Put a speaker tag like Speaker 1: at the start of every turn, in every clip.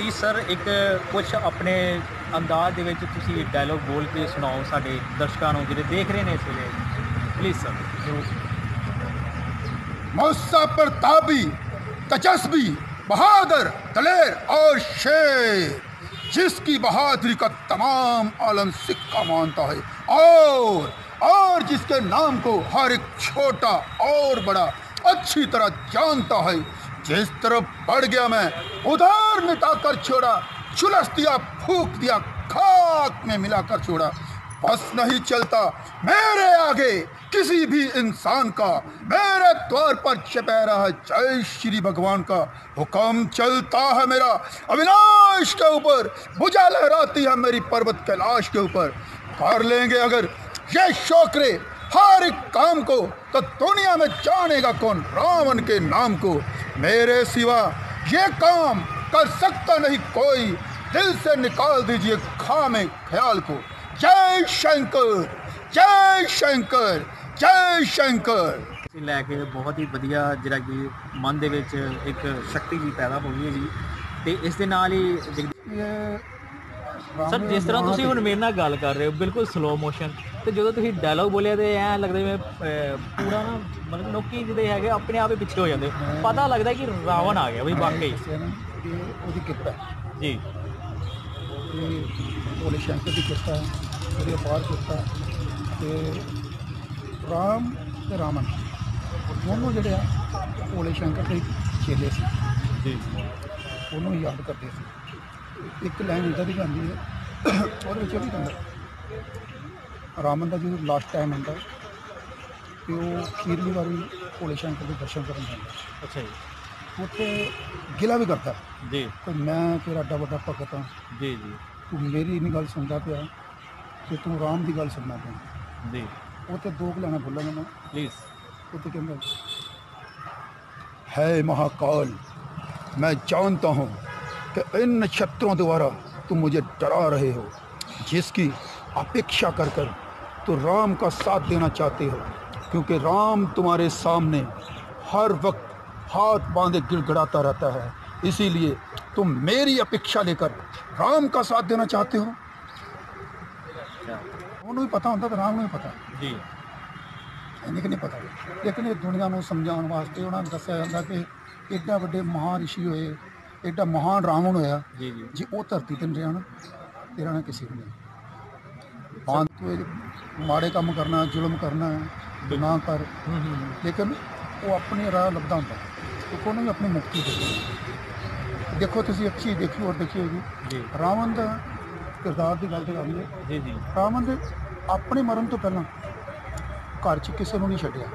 Speaker 1: Please sir ਇੱਕ ਕੁਝ ਆਪਣੇ ਅੰਦਾਜ਼ ਦੇ ਵਿੱਚ ਤੁਸੀਂ ਡਾਇਲੋਗ ਬੋਲ ਕੇ ਸੁਣਾਓ ਸਾਡੇ ਦਰਸ਼ਕਾਂ ਨੂੰ ਜਿਹੜੇ ਦੇਖ ਰਹੇ ਨੇ ਇਸ ਵੇਲੇ। ਪਲੀਜ਼ ਸਰ ਜ਼ਰੂਰ।
Speaker 2: मौसा प्रतापी तेजस्वी बहादुर दलेर और शेर, जिसकी बहादुरी का तमाम आलम सिक्का मानता है और जिसके नाम को हर एक छोटा और बड़ा अच्छी तरह जानता है। जिस तरफ बढ़ गया मैं उधर मिटाकर छोड़ा, झुलस दिया फूक दिया खाक में मिलाकर छोड़ा। बस नहीं चलता मेरे आगे किसी भी इंसान का, मेरे द्वार पर चपेरा है जय श्री भगवान का। हुक्म चलता है मेरा अविनाश के ऊपर, भुजा लहराती है मेरी पर्वत कैलाश के ऊपर। कर लेंगे अगर ये शोकरे हर एक काम को, तो दुनिया में जानेगा कौन रावण के नाम को। मेरे सिवा ये काम कर सकता नहीं कोई, दिल से निकाल दीजिए खामे ख्याल को। जय शंकर जय शंकर जय शंकर।
Speaker 1: ਲੈ ਕੇ ਬਹੁਤ ਹੀ ਵਧੀਆ ਜਿਹੜਾ ਕਿ ਮਨ ਦੇ ਵਿੱਚ ਇੱਕ ਸ਼ਕਤੀ ਵੀ ਪੈਦਾ ਹੋ ਗਈ ਹੈ ਜੀ। ਤੇ ਇਸ ਦੇ ਨਾਲ ਹੀ ਸਰ ਜਿਸ ਤਰ੍ਹਾਂ ਤੁਸੀਂ ਹੁਣ ਮੇਰੇ ਨਾਲ ਗੱਲ ਕਰ ਰਹੇ ਹੋ ਬਿਲਕੁਲ ਸਲੋ ਮੋਸ਼ਨ, ਤੇ ਜਦੋਂ ਤੁਸੀਂ ਡਾਇਲੌਗ ਬੋਲਿਆ ਤੇ ਐਂ ਲੱਗਦਾ ਜਿਵੇਂ ਪੂਰਾ ਨਾ ਮਤਲਬ ਲੋਕੀ ਜਿਹੜੇ ਹੈਗੇ ਆਪਣੇ ਆਪ ਹੀ ਪਿੱਛੇ ਹੋ ਜਾਂਦੇ, ਪਤਾ ਲੱਗਦਾ ਕਿ ਰਾਵਣ ਆ ਗਿਆ ਬਈ ਵਾਕਈ
Speaker 2: ਉਹਦੀ ਕਿਰਪਾ
Speaker 1: ਜੀ।
Speaker 2: ਭੋਲੇ ਸ਼ੰਕਰ ਦੀ ਕਿਰਪਾ ਹੈ, ਉਹਦੀ ਅਪਾਰ ਕਿਰਪਾ। ਤੇ ਰਾਮ ਤੇ ਰਾਵਣ ਦੋਨੋਂ ਜਿਹੜੇ ਆ ਭੋਲੇ ਸ਼ੰਕਰ ਦੇ ਚੇਲੇ ਸੀ
Speaker 1: ਜੀ,
Speaker 2: ਉਹਨੂੰ ਯਾਦ ਕਰਦੇ ਸੀ। ਇੱਕ ਲਾਈਨ ਇੱਦਾਂ ਦੀ ਜਾਂਦੀ ਹੈ ਉਹਦੇ ਵਿੱਚ ਇਹ ਵੀ ਕਹਿੰਦਾ ਰਾਵਣ ਦਾ ਜਦੋਂ ਲਾਸਟ ਟਾਈਮ ਹੁੰਦਾ ਤੇ ਉਹ ਅਖੀਰਲੀ ਵਾਰੀ ਭੋਲੇ ਸ਼ੰਕਰ ਦੇ ਦਰਸ਼ਨ ਕਰਨ ਜਾਂਦਾ।
Speaker 1: ਅੱਛਾ ਜੀ।
Speaker 2: ਉੱਥੇ ਗਿਲਾ ਵੀ ਕਰਦਾ
Speaker 1: ਜੀ
Speaker 2: ਕਿ ਮੈਂ ਤੇਰਾ ਐਡਾ ਵੱਡਾ ਭਗਤ ਹਾਂ,
Speaker 1: ਜੀ ਜੀ,
Speaker 2: ਤੂੰ ਮੇਰੀ ਨਹੀਂ ਗੱਲ ਸੁਣਦਾ ਪਿਆ ਤੇ ਤੂੰ ਰਾਮ ਦੀ ਗੱਲ ਸੁਣਨਾ ਪਿਆ।
Speaker 1: ਜੀ
Speaker 2: ਉੱਥੇ ਦੋ ਕੁ ਲਾਈਨਾਂ ਬੋਲਾਂਗਾ ਮੈਂ।
Speaker 1: ਪਲੀਜ਼।
Speaker 2: ਉੱਥੇ ਕਹਿੰਦਾ है महाकाल, मैं जानता हूँ कि इन नक्षत्रों द्वारा तुम मुझे डरा रहे हो, जिसकी अपेक्षा कर कर तो राम का साथ देना चाहते हो, क्योंकि राम तुम्हारे सामने हर वक्त हाथ बांधे गिड़गिड़ाता रहता है, इसीलिए तुम मेरी अपेक्षा लेकर राम का साथ देना चाहते हो। उन्होंने भी पता होता तो राम ने भी पता
Speaker 1: जी,
Speaker 2: इन्हें नहीं पता, लेकिन ये दुनिया को समझाने वास्ते उन्होंने दसिया जाता कि एडा ਵੱਡੇ ਮਹਾਨ ਰਿਸ਼ੀ ਹੋਏ, एडा महान रावण होया
Speaker 1: जी जी,
Speaker 2: जी वो धरती पर नहीं रहना, तेरा ना किसी को नहीं। हाँ तो माड़े काम करना, जुल्म करना ना कर, लेकिन वो अपनी राह लभदा होंदा, तो कोई भी अपनी मुक्ति दे। देखो तुसी अच्छी देखी और देखी होगी रावण का किरदार की गल तो आती है
Speaker 1: जी जी,
Speaker 2: रावण दे अपने मरण तो पहला घर च किसी को नहीं छड्डिया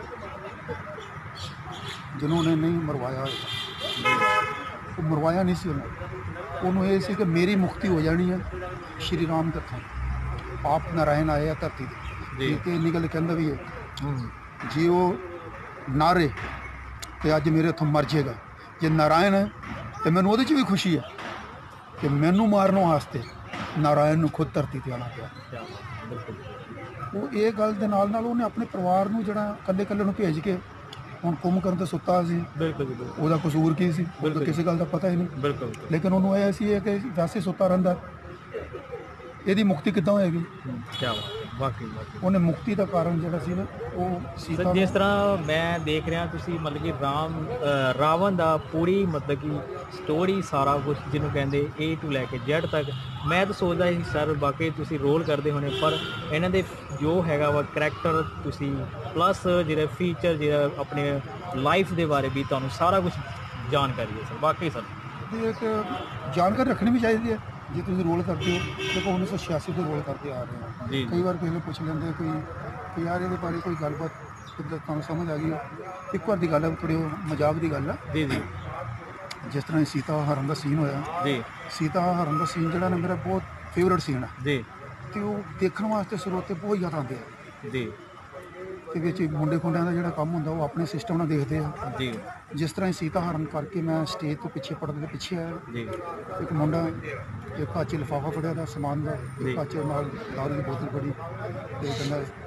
Speaker 2: जिन्होंने नहीं मरवाया होगा, वो मरवाया नहीं सी उन्होंने ये सी कि मेरी मुक्ति हो जानी है श्री राम के हथों। आप नारायण आए हैं धरती ते इन्नी गल कहंदा भी है जे वो ना रहे तो अज मेरे हथों मर जाएगा, जे नारायण है तो मैनू वो भी खुशी है कि मैनू मारने वास्ते नारायण नू खुद धरती पर आना पिया। वो ये गल दे नाल नाल उन्हें अपने परिवार नू जिहड़ा कल्ले कल्ले नू भेज के ਹੁਣ ਕੁੰਮ ਕਰਨ ਤੇ ਸੁੱਤਾ ਸੀ।
Speaker 1: ਬਿਲਕੁਲ ਬਿਲਕੁਲ,
Speaker 2: ਉਹਦਾ ਕਸੂਰ ਕੀ ਸੀ, ਉਹਨੂੰ ਕਿਸੇ ਗੱਲ ਦਾ ਪਤਾ ਹੀ ਨਹੀਂ।
Speaker 1: ਬਿਲਕੁਲ,
Speaker 2: ਲੇਕਿਨ ਉਹਨੂੰ ਇਹ ਸੀ ਕਿ ਵੈਸੇ ਸੁੱਤਾ ਰਹਿੰਦਾ, ਇਹਦੀ ਮੁਕਤੀ ਕਿੱਦਾਂ ਹੋਏਗੀ।
Speaker 1: ਕੀ ਵਾਕਈ ਵਾਕਈ
Speaker 2: ਉਹਨੇ ਮੁਕਤੀ ਦਾ ਕਾਰਨ ਜਿਹੜਾ ਸੀ ਨਾ ਉਹ ਸੀਤਾ।
Speaker 1: ਜਿਸ ਤਰ੍ਹਾਂ ਮੈਂ ਦੇਖ ਰਿਹਾ ਤੁਸੀਂ ਮਤਲਬ ਕਿ ਰਾਵਣ ਦਾ ਪੂਰੀ ਮਤਲਬ ਕਿ ਸਟੋਰੀ ਸਾਰਾ ਕੁਝ ਜਿਹਨੂੰ ਕਹਿੰਦੇ A to ਲੈ ਕੇ Z ਤੱਕ, ਮੈਂ ਤਾਂ ਸੋਚਦਾ ਸੀ ਸਰ ਬਾਕੀ ਤੁਸੀਂ ਰੋਲ ਕਰਦੇ ਹੋਣੇ, ਪਰ ਇਹਨਾਂ ਦੇ ਜੋ ਹੈਗਾ ਵਾ ਕਰੈਕਟਰ ਤੁਸੀਂ ਪਲੱਸ ਜਿਹੜਾ ਫੀਚਰ ਜਿਹੜਾ ਆਪਣੇ ਲਾਈਫ ਦੇ ਬਾਰੇ ਵੀ ਤੁਹਾਨੂੰ ਸਾਰਾ ਕੁਝ ਜਾਣਕਾਰੀ ਹੈ ਸਰ। ਵਾਕਈ ਸਰ
Speaker 2: ਇੱਕ ਜਾਣਕਾਰੀ ਰੱਖਣੀ ਵੀ ਚਾਹੀਦੀ ਹੈ ਜੇ ਤੁਸੀਂ ਰੋਲ ਕਰਦੇ ਹੋ। ਦੇਖੋ 1986 ਤੋਂ ਰੋਲ ਕਰਦੇ ਆ ਰਹੇ ਹੋ
Speaker 1: ਜੀ,
Speaker 2: ਕਈ ਵਾਰ ਕਿਸੇ ਨੂੰ ਪੁੱਛ ਲੈਂਦੇ ਕੋਈ ਕਿ ਯਾਰ ਇਹਦੇ ਬਾਰੇ ਕੋਈ ਗੱਲਬਾਤ ਕਿੱਦਾਂ ਤੁਹਾਨੂੰ ਸਮਝ ਆ ਗਈ। ਇੱਕ ਵਾਰ ਦੀ ਗੱਲ ਹੈ, ਥੋੜ੍ਹੀ ਮਜ਼ਾਕ ਦੀ ਗੱਲ ਹੈ
Speaker 1: ਜੀ ਜੀ,
Speaker 2: ਜਿਸ ਤਰ੍ਹਾਂ ਸੀਤਾ ਹਰਨ ਦਾ ਸੀਨ ਹੋਇਆ
Speaker 1: ਜੀ,
Speaker 2: ਸੀਤਾ ਹਰਨ ਦਾ ਸੀਨ ਜਿਹੜਾ ਨਾ ਮੇਰਾ ਬਹੁਤ ਫੇਵਰਟ ਸੀਨ ਹੈ
Speaker 1: ਜੀ,
Speaker 2: ਤੇ ਉਹ ਦੇਖਣ ਵਾਸਤੇ ਸਰੋਤੇ ਬਹੁਤ ਜ਼ਿਆਦਾ ਆਉਂਦੇ ਆ
Speaker 1: ਜੀ,
Speaker 2: ਤੇ ਵਿੱਚ ਮੁੰਡੇ ਖੁੰਡਿਆਂ ਦਾ ਜਿਹੜਾ ਕੰਮ ਹੁੰਦਾ ਉਹ ਆਪਣੇ ਸਿਸਟਮ ਨਾਲ ਦੇਖਦੇ ਆ
Speaker 1: ਜੀ,
Speaker 2: ਜਿਸ ਤਰ੍ਹਾਂ ਸੀਤਾ ਹਰਨ ਕਰਕੇ ਮੈਂ ਸਟੇਜ ਤੋਂ ਪਿੱਛੇ ਪੜਦੇ ਦੇ ਪਿੱਛੇ ਆਇਆ
Speaker 1: ਜੀ,
Speaker 2: ਇੱਕ ਮੁੰਡਾ ਇੱਕ ਹੱਥ 'ਚ ਲਿਫਾਫਾ ਫੜਿਆ ਦਾ ਸਮਾਨ ਦਾ, ਇੱਕ ਹੱਥ 'ਚ ਨਾਲ ਦਾਰੂ ਦੀ ਬੋਤਲ ਫੜੀ ਤੇ ਕਹਿੰਦਾ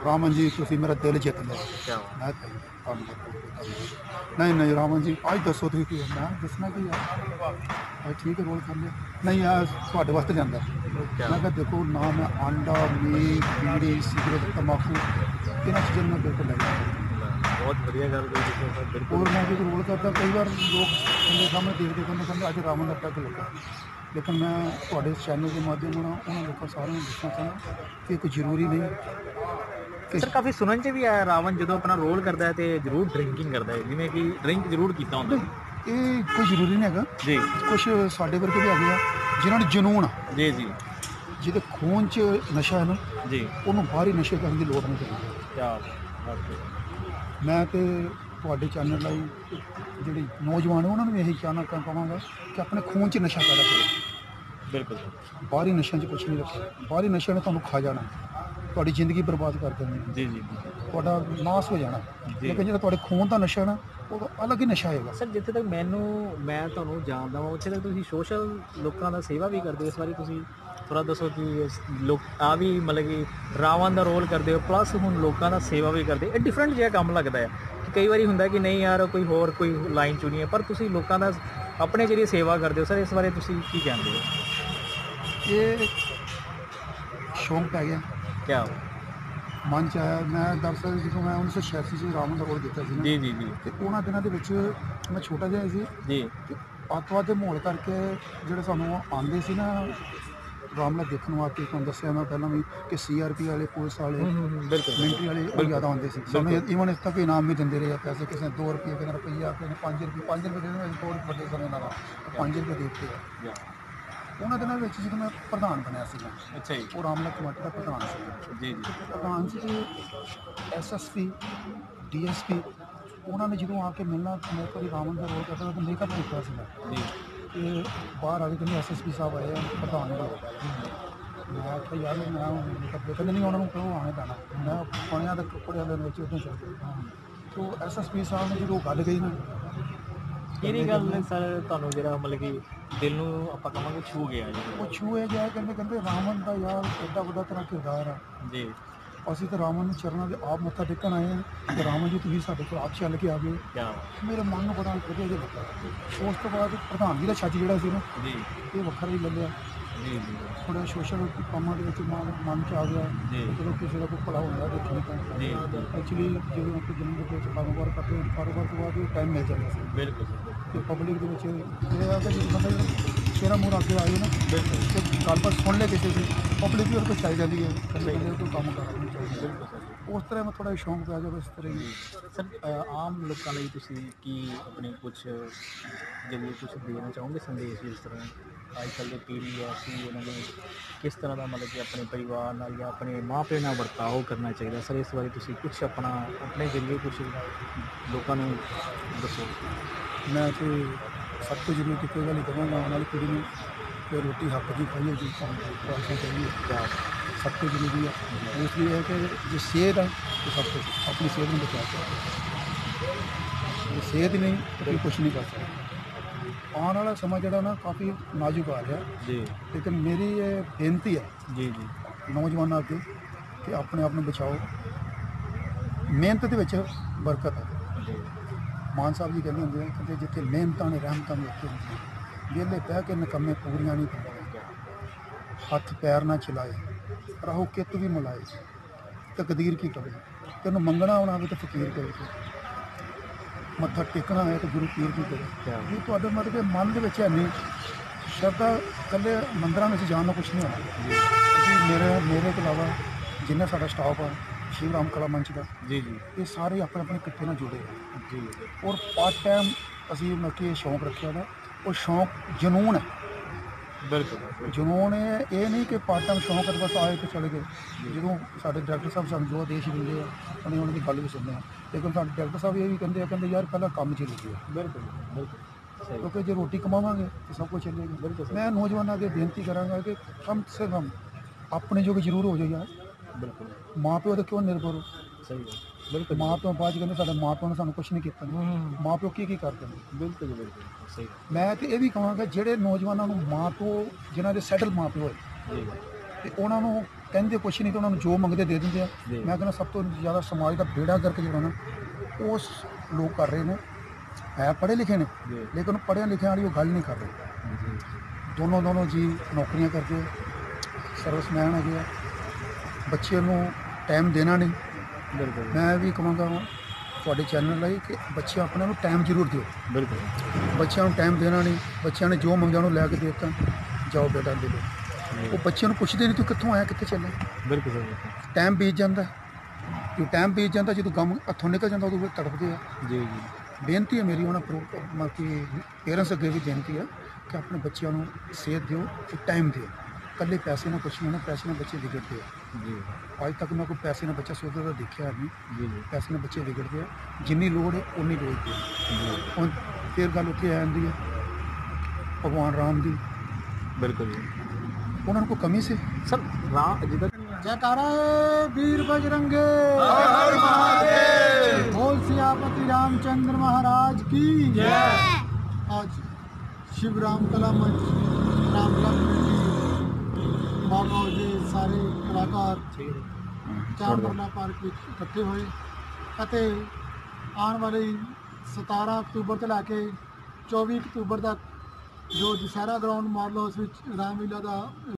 Speaker 2: ਰਾਮਨ ਜੀ ਤੁਸੀਂ ਮੇਰਾ ਦਿਲ ਜਿੱਤ ਲਿਆ।
Speaker 1: ਕਿਆ
Speaker 2: ਮੈਂ ਕਿਹਾ ਧੰਨਵਾਦ। ਨਹੀਂ ਨਹੀਂ ਰਾਮਨ ਜੀ ਅੱਜ ਦੱਸੋ ਤੁਸੀਂ ਕੀ ਮੈਂ ਦੱਸਣਾ ਕੀ ਆ ਠੀਕ ਹੈ ਰੋਲ ਕਰ ਲਿਆ ਨਹੀਂ ਆ ਤੁਹਾਡੇ ਵਾਸਤੇ ਜਾਂਦਾ ਮੈਂ ਕਿਹਾ ਦੇਖੋ ਨਾ ਮੈਂ ਆਂਡਾ ਮੀਟ ਬੀੜੀ ਸਿਗਰਟ ਤੰਬਾਕੂ ਇਹਨਾਂ ਚੀਜ਼ਾਂ ਨੂੰ ਮੈਂ ਬਿਲਕੁਲ ਲੈ
Speaker 1: ਬਹੁਤ ਵਧੀਆ ਗੱਲ ਕਹੀ ਤੁਸੀਂ ਸਰ, ਬਿਲਕੁਲ।
Speaker 2: ਹੋਰ ਮੈਂ ਜਦੋਂ ਰੋਲ ਕਰਦਾ ਕਈ ਵਾਰ ਲੋਕ ਮੇਰੇ ਸਾਹਮਣੇ ਦੇਖਦੇ ਕਹਿੰਦੇ ਅੱਜ ਰਾਮਨ ਦਾ ਟੈਗ ਲੱਗਾ ਲੇਕਿਨ ਮੈਂ ਤੁਹਾਡੇ ਚੈਨਲ ਦੇ ਮਾਧਿਅਮ ਨਾਲ ਉਹਨਾਂ ਲੋਕਾਂ ਸਾਰਿਆਂ ਨੂੰ ਦੱਸਣਾ ਚਾਹੁੰਦਾ ਕਿ ਕੋਈ ਜ਼ਰੂਰੀ ਨਹੀਂ
Speaker 1: ਸਰ ਕਾਫੀ ਸੁਣਨ 'ਚ ਵੀ ਆਇਆ ਰਾਵਣ ਜਦੋਂ ਆਪਣਾ ਰੋਲ ਕਰਦਾ ਹੈ ਤੇ ਜ਼ਰੂਰ ਡਰਿੰਕਿੰਗ ਕਰਦਾ ਹੈ, ਜਿਵੇਂ ਕਿ ਡਰਿੰਕ ਜ਼ਰੂਰ ਕੀਤਾ ਹੁੰਦਾ।
Speaker 2: ਇਹ ਕੋਈ ਜ਼ਰੂਰੀ ਨਹੀਂ ਹੈਗਾ
Speaker 1: ਜੀ
Speaker 2: ਕੁਛ ਸਾਡੇ ਵਰਗੇ ਵੀ ਹੈਗੇ ਆ ਜਿਨ੍ਹਾਂ ਨੂੰ ਜਨੂਨ ਆ
Speaker 1: ਜੀ ਜੀ
Speaker 2: ਜਿਹਦੇ ਖੂਨ 'ਚ ਨਸ਼ਾ ਹੈ ਨਾ
Speaker 1: ਜੀ
Speaker 2: ਉਹਨੂੰ ਬਾਹਰੀ ਨਸ਼ੇ ਕਰਨ ਦੀ ਲੋੜ ਨਹੀਂ ਪੈਂਦੀ।
Speaker 1: ਕਿਆ ਬਾਤ ਹੈ।
Speaker 2: ਮੈਂ ਤੇ ਤੁਹਾਡੇ ਚੈਨਲ ਲਈ ਜਿਹੜੀ ਨੌਜਵਾਨ ਉਹਨਾਂ ਨੂੰ ਵੀ ਇਹੀ ਚਾਹਨਾ ਕਹਾਂਗਾ ਕਿ ਆਪਣੇ ਖੂਨ 'ਚ ਨਸ਼ਾ ਪੈਦਾ ਕਰੋ।
Speaker 1: ਬਿਲਕੁਲ
Speaker 2: ਬਾਹਰੀ ਨਸ਼ਿਆਂ 'ਚ ਕੁਛ ਨਹੀਂ ਰੱਖਿਆ ਬਾਹਰੀ ਨਸ਼ਿਆਂ ਨੇ ਤੁਹਾਨੂੰ ਖਾ ਜਾਣਾ ਤੁਹਾਡੀ ਜ਼ਿੰਦਗੀ ਬਰਬਾਦ ਕਰ ਦੇਣੀ
Speaker 1: ਜੀ ਜੀ
Speaker 2: ਤੁਹਾਡਾ ਨਾਸ ਹੋ ਜਾਣਾ ਲੇਕਿਨ ਜਿਹੜਾ ਤੁਹਾਡੇ ਖੂਨ ਦਾ ਨਸ਼ਾ ਨਾ ਉਹ ਅਲੱਗ ਹੀ ਨਸ਼ਾ ਹੈਗਾ।
Speaker 1: ਸਰ ਜਿੱਥੇ ਤੱਕ ਮੈਂ ਤੁਹਾਨੂੰ ਜਾਣਦਾ ਹਾਂ ਉੱਥੇ ਤੱਕ ਤੁਸੀਂ ਸੋਸ਼ਲ ਲੋਕਾਂ ਦਾ ਸੇਵਾ ਵੀ ਕਰਦੇ ਹੋ, ਇਸ ਬਾਰੇ ਤੁਸੀਂ ਥੋੜਾ ਦੱਸੋ ਕਿ ਲੋਕ ਆ ਵੀ ਮਤਲਬ ਕਿ ਰਾਵਣ ਦਾ ਰੋਲ ਕਰਦੇ ਹੋ ਪਲੱਸ ਹੁਣ ਲੋਕਾਂ ਦਾ ਸੇਵਾ ਵੀ ਕਰਦੇ, ਇਹ ਡਿਫਰੈਂਟ ਜਿਹਾ ਕੰਮ ਲੱਗਦਾ ਹੈ ਕਿ ਕਈ ਵਾਰੀ ਹੁੰਦਾ ਕਿ ਨਹੀਂ ਯਾਰ ਕੋਈ ਹੋਰ ਕੋਈ ਲਾਈਨ ਚੁਣੀ ਹੈ ਪਰ ਤੁਸੀਂ ਲੋਕਾਂ ਦਾ ਆਪਣੇ ਜਿਹੜੀ ਸੇਵਾ ਕਰਦੇ ਹੋ। ਸਰ ਇਸ ਬਾਰੇ ਤੁਸੀਂ ਕੀ ਕਹਿੰਦੇ ਹੋ?
Speaker 2: ਇਹ ਸ਼ੌਂਕ ਪੈ ਗਿਆ
Speaker 1: ਕਿਆ
Speaker 2: ਮਨ 'ਚ ਆਇਆ। ਮੈਂ ਦਰਅਸਲ ਜਦੋਂ ਮੈਂ 1986 'ਚ ਰਾਵਣ ਦਾ ਰੋਲ ਕੀਤਾ ਸੀ ਨਾ
Speaker 1: ਜੀ ਜੀ ਜੀ
Speaker 2: ਤੇ ਉਹਨਾਂ ਦਿਨਾਂ ਦੇ ਵਿੱਚ ਮੈਂ ਛੋਟਾ ਜਿਹਾ ਸੀ
Speaker 1: ਜੀ
Speaker 2: ਤੇ ਅੱਤਵਾਦ ਦੇ ਮਾਹੌਲ ਕਰਕੇ ਜਿਹੜੇ ਸਾਨੂੰ ਆਉਂਦੇ ਸੀ ਨਾ ਰਾਮਲਾ ਦੇਖਣ ਵਾਸਤੇ ਤੁਹਾਨੂੰ ਦੱਸਿਆ ਮੈਂ ਪਹਿਲਾਂ ਵੀ ਕਿ CRP ਵਾਲੇ ਪੁਲਿਸ ਵਾਲੇ
Speaker 1: ਬਿਲਕੁਲ
Speaker 2: ਮਿਲਟਰੀ ਵਾਲੇ ਉਹ ਜ਼ਿਆਦਾ ਆਉਂਦੇ ਸੀ ਸਾਨੂੰ ਈਵਨ ਇਸ ਤੱਕ ਇਨਾਮ ਵੀ ਦਿੰਦੇ ਰਹੇ ਆ ਪੈਸੇ ਕਿਸੇ ਨੇ 2 ਰੁਪਏ ਕਿਸੇ ਨੇ ਰੁਪਈਆ ਕਿਸੇ ਨੇ 5 ਰੁਪਏ ਦੇ ਦੇਣੇ ਬਹੁਤ ਵੱਡੇ ਸਮੇਂ ਨਾਲ 5 ਰੁਪਏ ਦੇ ਦਿੱਤੇ ਆ। ਉਹਨਾਂ ਦਿਨਾਂ ਵਿੱਚ ਜਦੋਂ ਮੈਂ ਪ੍ਰਧਾਨ ਬਣਿਆ ਸੀਗਾ
Speaker 1: ਅੱਛਾ ਜੀ
Speaker 2: ਉਹ ਰਾਮਲਾ ਕਮੇਟੀ ਦਾ ਪ੍ਰਧਾਨ ਸੀ
Speaker 1: ਜੀ ਜੀ
Speaker 2: ਪ੍ਰਧਾਨ ਸੀ SSP DSP ਉਹਨਾਂ ਨੇ ਜਦੋਂ ਆ ਕੇ ਮਿਲਣਾ ਮੈਂ ਕੋਈ ਰਾਵਣ ਦਾ ਰੋਲ ਕਰਦਾ ਤਾਂ ਮੇਕਅਪ ਕੀਤਾ ਸੀਗਾ
Speaker 1: ਜੀ
Speaker 2: ਤੇ ਬਾਹਰ ਆ ਕੇ ਕਹਿੰਦੇ SSP ਸਾਹਿਬ ਆਏ ਆ ਪ੍ਰਧਾਨ ਦਾ ਮੈਂ ਆਖਿਆ ਯਾਰ ਮੈਂ ਮੇਕਅਪ ਕਹਿੰਦੇ ਨਹੀਂ ਉਹਨਾਂ ਨੂੰ ਕਹੋ ਆਣੇ ਪੈਣਾ ਮੈਂ ਪਾਣਿਆਂ ਦੇ ਕੱਪੜਿਆਂ ਦੇ ਵਿੱਚ ਉੱਦਾਂ ਚੱਲ ਗਿਆ ਤੋ SSP ਸਾਹਿਬ ਨੇ ਜਦੋਂ ਗੱਲ ਗਈ ਨਾ
Speaker 1: ਕਿਹੜੀ ਗੱਲ ਨੇ ਸਰ ਤੁਹਾਨੂੰ ਜਿਹੜਾ ਮਤਲਬ ਕਿ ਦਿਲ ਨੂੰ ਆਪਾਂ ਕਹਾਂਗੇ ਛੂ ਗਿਆ ਜੀ?
Speaker 2: ਉਹ ਛੂਏ ਗਿਆ ਕਹਿੰਦੇ ਰਾਵਣ ਦਾ ਯਾਰ ਐਡਾ ਵੱਡਾ ਤੇਰਾ ਕਿਰਦਾਰ ਆ
Speaker 1: ਜੀ
Speaker 2: ਅਸੀਂ ਤਾਂ ਰਾਵਣ ਨੂੰ ਚਰਨਾਂ ਦੇ ਆਪ ਮੱਥਾ ਟੇਕਣ ਆਏ ਹਾਂ ਤੇ ਰਾਵਣ ਜੀ ਤੁਸੀਂ ਸਾਡੇ ਕੋਲ ਆਪ ਚੱਲ ਕੇ ਆ ਗਏ
Speaker 1: ਕਿਆ
Speaker 2: ਮੇਰੇ ਮਨ ਨੂੰ ਬੜਾ ਵਧੀਆ ਜਿਹਾ ਲੱਗਾ। ਉਸ ਤੋਂ ਬਾਅਦ ਪ੍ਰਧਾਨਗੀ ਦਾ ਛੱਜ ਜਿਹੜਾ ਸੀ ਨਾ
Speaker 1: ਜੀ
Speaker 2: ਇਹ ਵੱਖਰਾ ਹੀ ਲੱਲਿਆ
Speaker 1: ਜੀ ਜੀ
Speaker 2: ਥੋੜ੍ਹਾ ਸੋਸ਼ਲ ਕੰਮਾਂ ਦੇ ਵਿੱਚ ਮਨ 'ਚ ਆ ਗਿਆ
Speaker 1: ਜੀ
Speaker 2: ਚਲੋ ਕਿਸੇ ਦਾ ਕੋਈ ਭਲਾ ਹੁੰਦਾ ਦੇਖਣ ਤਾਂ
Speaker 1: ਜੀ
Speaker 2: ਐਕਚੁਅਲੀ ਜਦੋਂ ਆਪਾਂ ਜਨਮ ਦੇ ਵਿੱਚ ਕਾਰੋਬਾਰ ਕਰਦੇ ਕਾਰੋਬਾਰ ਤੋਂ ਬਾਅਦ ਟਾਈਮ ਮਿਲ ਜਾਂਦਾ ਸੀ
Speaker 1: ਬਿਲਕੁਲ ਸਰ
Speaker 2: ਤੇ ਪਬਲਿਕ ਦੇ ਵਿੱਚ ਇਹ ਆ ਕਿ ਬੰਦਾ ਜਿਹੜਾ ਤੇਰਾ ਮੂੰਹ ਅੱਗੇ ਆਏ ਨਾ
Speaker 1: ਬਿਲਕੁਲ
Speaker 2: ਤੇ ਗੱਲਬਾਤ ਸੁਣ ਲੈ ਕਿਸੇ ਦੀ ਪਬਲਿਕ ਵੀ ਉਹਦੇ ਕੋਲ ਚਾਈ ਜਾਂਦੀ ਹੈ ਕਿਸੇ ਬੰਦੇ ਕੋਈ ਕੰਮ ਕਰਨਾ ਚਾਹੀਦਾ
Speaker 1: ਬਿਲਕੁਲ ਸਰ
Speaker 2: ਉਸ ਤਰ੍ਹਾਂ ਮੈਂ ਥੋੜ੍ਹਾ ਸ਼ੌਂਕ ਪੈ ਗਿਆ ਇਸ ਤਰ੍ਹਾਂ ਹੀ
Speaker 1: ਸਰ ਆਮ ਲੋਕਾਂ ਲਈ ਤੁਸੀਂ ਕੀ ਆਪਣੇ ਕੁਝ ਜਿਹੜੇ ਕੁਝ ਦੇਣਾ ਚਾਹੋਗੇ ਸੰਦੇਸ਼ ਜਿਸ ਤਰ੍ਹਾਂ ਅੱਜ ਕੱਲ੍ਹ ਦੀ ਪੀੜ੍ਹੀ ਹੈ ਕਿ ਉਹਨਾਂ ਨੂੰ ਕਿਸ ਤਰ੍ਹਾਂ ਦਾ ਮਤਲਬ ਕਿ ਆਪਣੇ ਪਰਿਵਾਰ ਨਾਲ ਜਾਂ ਆਪਣੇ ਮਾਂ-ਪਿਓ ਨਾਲ ਵਰਤਾਓ ਕਰਨਾ ਚਾਹੀਦਾ? ਸਰ ਇਸ ਬਾਰੇ ਤੁਸੀਂ ਕੁਝ ਆਪਣੇ ਜ਼ਰੀਏ ਕੁਝ ਲੋਕਾਂ ਨੂੰ ਦੱਸੋ।
Speaker 2: ਮੈਂ ਤੇ ਸਭ ਤੋਂ ਜ਼ਰੂਰੀ ਕਿ ਕੋਈ ਗੱਲ ਨਹੀਂ ਕਹਾਂਗਾ ਆਉਣ ਵਾਲੀ ਪੀੜ੍ਹੀ ਨੂੰ ਕਿ ਰੋਟੀ ਹੱਕ ਦੀ ਖਾਈਏ ਜੀ ਖਾਣੀ ਚਾਹੀਏ ਸਭ ਤੋਂ ਜ਼ਰੂਰੀ ਹੈ। ਇਸ ਲਈ ਹੈ ਕਿ ਜੇ ਸਿਹਤ ਹੈ ਤਾਂ ਸਭ ਕੁਝ ਆਪਣੀ ਸਿਹਤ ਨੂੰ ਬਚਾ ਸਕਦੇ ਜੇ ਸਿਹਤ ਹੀ ਨਹੀਂ ਤਾਂ ਕੋਈ ਕੁਛ ਨਹੀਂ ਕਰ ਸਕਦਾ। ਆਉਣ ਵਾਲਾ ਸਮਾਂ ਜਿਹੜਾ ਨਾ ਕਾਫੀ ਨਾਜ਼ੁਕ ਆ ਰਿਹਾ
Speaker 1: ਜੀ
Speaker 2: ਲੇਕਿਨ ਮੇਰੀ ਇਹ ਬੇਨਤੀ ਹੈ
Speaker 1: ਜੀ ਜੀ
Speaker 2: ਨੌਜਵਾਨਾਂ ਅੱਗੇ ਕਿ ਆਪਣੇ ਆਪ ਨੂੰ ਬਚਾਓ। ਮਿਹਨਤ ਦੇ ਵਿੱਚ ਬਰਕਤ ਹੈ। ਮਾਨ ਸਾਹਿਬ ਜੀ ਕਹਿੰਦੇ ਹੁੰਦੇ ਆ ਕਿ ਜਿੱਥੇ ਮਿਹਨਤਾਂ ਨੇ ਰਹਿਮਤਾਂ ਨੇ ਉੱਥੇ ਹੁੰਦੀਆਂ ਵਿਹਲੇ ਬਹਿ ਕੇ ਨਿਕੰਮੇ ਪੂਰੀਆਂ ਨਹੀਂ ਪਾਉਂਦੇ ਹੱਥ ਪੈਰ ਨਾ ਚਲਾਏ ਰਾਹੋ ਕਿਤ ਵੀ ਮਿਲਾਏ ਤਕਦੀਰ ਕੀ ਕਰੇ ਤੈਨੂੰ ਮੰਗਣਾ ਆਉਣਾ ਹੋਵੇ ਤਾਂ ਫਕੀਰ ਕਰੇ ਮੱਥਾ ਟੇਕਣਾ ਹੈ ਤਾਂ ਗੁਰੂ ਪੀਰ ਕੀ ਕਰੇ ਇਹ ਤੁਹਾਡੇ ਮਤਲਬ ਕਿ ਮਨ ਦੇ ਵਿੱਚ ਹੈ ਨਹੀਂ ਸ਼ਰਧਾ ਇਕੱਲੇ ਮੰਦਰਾਂ ਵਿੱਚ ਜਾਣ ਨੂੰ ਕੁਛ ਨਹੀਂ ਹੋਣਾ ਤੁਸੀਂ ਮੇਰੇ ਤੋਂ ਇਲਾਵਾ ਜਿੰਨਾ ਸਾਡਾ ਸਟਾਫ ਆ ਸ਼ਿਵ ਰਾਮ ਕਲਾ ਮੰਚ ਦਾ
Speaker 1: ਜੀ ਜੀ
Speaker 2: ਇਹ ਸਾਰੇ ਆਪਣੇ ਆਪਣੇ ਕਿੱਤੇ ਨਾਲ ਜੁੜੇ ਆ
Speaker 1: ਜੀ
Speaker 2: ਔਰ ਪਾਰਟ ਟਾਈਮ ਅਸੀਂ ਮਤਲਬ ਕਿ ਸ਼ੌਂਕ ਰੱਖਿਆ ਦਾ ਉਹ ਸ਼ੌਂਕ ਜਨੂਨ ਹੈ
Speaker 1: ਬਿਲਕੁਲ
Speaker 2: ਜਨੂਨ ਇਹ ਨਹੀਂ ਕਿ ਪਾਰਟ ਟਾਈਮ ਸ਼ੌਂਕ ਹੈ ਬਸ ਆਏ ਤੇ ਚਲੇ ਗਏ ਜਦੋਂ ਸਾਡੇ ਡਾਇਰੈਕਟਰ ਸਾਹਿਬ ਸਾਨੂੰ ਜੋ ਆਦੇਸ਼ ਦਿੰਦੇ ਆ ਅਸੀਂ ਉਹਨਾਂ ਦੀ ਗੱਲ ਵੀ ਸੁਣਦੇ ਹਾਂ ਲੇਕਿਨ ਸਾਡੇ ਡਾਇਰੈਕਟਰ ਸਾਹਿਬ ਇਹ ਵੀ ਕਹਿੰਦੇ ਯਾਰ ਪਹਿਲਾਂ ਕੰਮ 'ਚ ਲੱਗੇ
Speaker 1: ਬਿਲਕੁਲ ਬਿਲਕੁਲ
Speaker 2: ਕਿਉਂਕਿ ਜੇ ਰੋਟੀ ਕਮਾਵਾਂਗੇ ਤਾਂ ਸਭ ਕੁਝ ਚੱਲੇਗਾ ਬਿਲਕੁਲ ਮੈਂ ਨੌਜਵਾਨਾਂ ਅੱਗੇ ਬੇਨਤੀ ਕਰਾਂਗਾ ਕਿ ਕਮ ਸੇ ਕਮ ਆਪਣੇ ਜੋਗੇ ਜ਼ਰੂਰ ਹੋ ਜਾਓ ਯਾਰ
Speaker 1: ਬਿਲਕੁਲ
Speaker 2: ਮਾਂ ਪਿਓ 'ਤੇ ਕਿਉਂ ਨਿਰਭਰ ਹੋ
Speaker 1: ਸਹੀ ਬਿਲਕੁਲ
Speaker 2: ਮਾਂ ਪਿਓ ਬਾਅਦ 'ਚ ਕਹਿੰਦੇ ਸਾਡੇ ਮਾਂ ਪਿਓ ਨੇ ਸਾਨੂੰ ਕੁਛ ਨਹੀਂ ਕੀਤਾ ਮਾਂ ਪਿਓ ਕੀ ਕਰਦੇ ਨੇ
Speaker 1: ਬਿਲਕੁਲ ਬਿਲਕੁਲ ਸਹੀ
Speaker 2: ਮੈਂ ਤੇ ਇਹ ਵੀ ਕਹਾਂਗਾ ਜਿਹੜੇ ਨੌਜਵਾਨਾਂ ਨੂੰ ਮਾਂ ਪਿਓ ਜਿਨ੍ਹਾਂ ਦੇ ਸੈਟਲ ਮਾਂ ਪਿਓ ਹੋਏ
Speaker 1: ਜੀ
Speaker 2: ਤੇ ਉਹਨਾਂ ਨੂੰ ਕਹਿੰਦੇ ਕੁਛ ਨਹੀਂ, ਤਾਂ ਉਹਨਾਂ ਨੂੰ ਜੋ ਮੰਗਦੇ ਦੇ ਦਿੰਦੇ ਆ।
Speaker 1: ਜੀ।
Speaker 2: ਮੈਂ ਕਹਿੰਦਾ ਸਭ ਤੋਂ ਜ਼ਿਆਦਾ ਸਮਾਜ ਦਾ ਬੇੜਾ ਕਰਕੇ ਜਿਹੜਾ ਨਾ ਉਸ ਲੋਕ ਕਰ ਰਹੇ ਨੇ, ਹੈ ਪੜ੍ਹੇ ਲਿਖੇ ਨੇ
Speaker 1: ਜੀ।
Speaker 2: ਲੇਕਿਨ ਪੜ੍ਹਿਆ ਲਿਖਿਆ ਵਾਲੀ ਉਹ ਗੱਲ ਨਹੀਂ ਕਰ ਰਹੇ।
Speaker 1: ਜੀ
Speaker 2: ਦੋਨੋਂ ਜੀ ਨੌਕਰੀਆਂ ਕਰਦੇ ਆ, ਸਰਵਿਸਮੈਨ ਹੈਗੇ ਆ, ਬੱਚੇ ਨੂੰ ਟਾਈਮ ਦੇਣਾ ਨਹੀਂ।
Speaker 1: ਬਿਲਕੁਲ
Speaker 2: ਮੈਂ ਵੀ ਕਹਾਂਗਾ ਤੁਹਾਡੇ ਚੈਨਲ ਲਈ ਕਿ ਬੱਚੇ ਆਪਣੇ ਨੂੰ ਟਾਈਮ ਜ਼ਰੂਰ ਦਿਓ।
Speaker 1: ਬਿਲਕੁਲ
Speaker 2: ਬੱਚਿਆਂ ਨੂੰ ਟਾਈਮ ਦੇਣਾ ਨਹੀਂ, ਬੱਚਿਆਂ ਨੇ ਜੋ ਮੰਗਿਆ ਉਹਨੂੰ ਲੈ ਕੇ ਦੇ ਦਿੱਤਾ, ਜਾਓ ਬੇਟਾ ਦੇ ਦਿਓ। ਉਹ ਬੱਚਿਆਂ ਨੂੰ ਪੁੱਛਦੇ ਨਹੀਂ ਤੂੰ ਕਿੱਥੋਂ ਆਇਆ, ਕਿੱਥੇ ਚੱਲਿਆ।
Speaker 1: ਬਿਲਕੁਲ ਸਰ।
Speaker 2: ਟਾਈਮ ਬੀਤ ਜਾਂਦਾ, ਜੋ ਟਾਈਮ ਬੀਤ ਜਾਂਦਾ, ਜਦੋਂ ਗਮ ਹੱਥੋਂ ਨਿਕਲ ਜਾਂਦਾ ਉਦੋਂ ਫਿਰ ਤੜਫਦੇ ਆ।
Speaker 1: ਜੀ ਜੀ
Speaker 2: ਬੇਨਤੀ ਹੈ ਮੇਰੀ ਉਹਨਾਂ ਮਤਲਬ ਕਿ ਪੇਰੈਂਟਸ ਅੱਗੇ ਵੀ ਬੇਨਤੀ ਹੈ ਕਿ ਆਪਣੇ ਬੱਚਿਆਂ ਨੂੰ ਸੇਧ ਦਿਓ ਤੇ ਟਾਈਮ ਦਿਓ। ਇਕੱਲੇ ਪੈਸੇ ਨਾਲ ਕੁਛ ਨਹੀਂ ਹੋਣਾ, ਪੈਸੇ ਨਾਲ ਬੱਚੇ ਵਿਗੜਦੇ ਆ।
Speaker 1: ਜੀ
Speaker 2: ਅੱਜ ਤੱਕ ਮੈਂ ਕੋਈ ਪੈਸੇ ਨਾਲ ਬੱਚਾ ਸੋਚਦਾ ਤਾਂ ਦੇਖਿਆ ਨਹੀਂ।
Speaker 1: ਜੀ ਜੀ
Speaker 2: ਪੈਸੇ ਨਾਲ ਬੱਚੇ ਵਿਗੜਦੇ ਆ, ਜਿੰਨੀ ਲੋੜ ਹੈ ਉਨੀ ਲੋੜ ਹੈ।
Speaker 1: ਜੀ
Speaker 2: ਹੁਣ ਫਿਰ ਗੱਲ ਉੱਥੇ ਆ ਜਾਂਦੀ ਹੈ ਭਗਵਾਨ ਰਾਮ ਦੀ,
Speaker 1: ਬਿਲਕੁਲ ਜੀ
Speaker 2: ਉਹਨਾਂ ਨੂੰ ਕੋਈ ਕਮੀ ਸੀ?
Speaker 1: ਸਰ ਰਾਮ ਜਿੱਦਾਂ
Speaker 2: जयकारा वीर बजरंगे, हर हर महादेव, बोल सियापति रामचंद्र महाराज की जय। आज शिव राम कला मंच रामकला मानव जी सारे कलाकार ਚਾਰ ਮਰਲਾ ਪਾਰਕ ਵਿੱਚ ਇਕੱਠੇ ਹੋਏ ਅਤੇ ਆਉਣ ਵਾਲੀ 17 ਅਕਤੂਬਰ ਤੋਂ ਲੈ ਕੇ 24 ਅਕਤੂਬਰ ਤੱਕ ਜੋ ਦੁਸਹਿਰਾ ਗਰਾਊਂਡ ਮਾਡਲ ਹਾਊਸ ਵਿੱਚ ਰਾਮਲੀਲਾ ਦਾ